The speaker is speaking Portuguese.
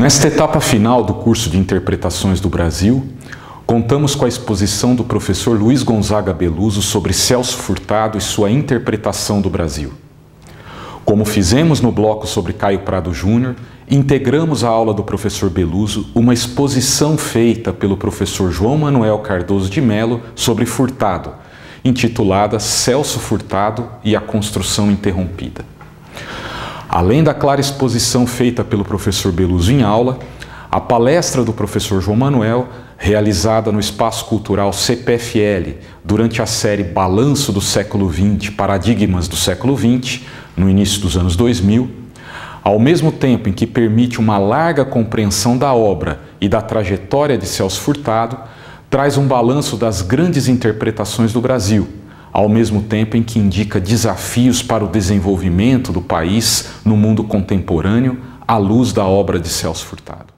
Nesta etapa final do curso de Interpretações do Brasil, contamos com a exposição do professor Luiz Gonzaga Beluso sobre Celso Furtado e sua interpretação do Brasil. Como fizemos no bloco sobre Caio Prado Júnior, integramos à aula do professor Beluso uma exposição feita pelo professor João Manuel Cardoso de Mello sobre Furtado, intitulada Celso Furtado e a Construção Interrompida. Além da clara exposição feita pelo professor Beluso em aula, a palestra do professor João Manuel, realizada no Espaço Cultural CPFL durante a série Balanço do Século XX, Paradigmas do Século XX, no início dos anos 2000, ao mesmo tempo em que permite uma larga compreensão da obra e da trajetória de Celso Furtado, traz um balanço das grandes interpretações do Brasil, ao mesmo tempo em que indica desafios para o desenvolvimento do país no mundo contemporâneo à luz da obra de Celso Furtado.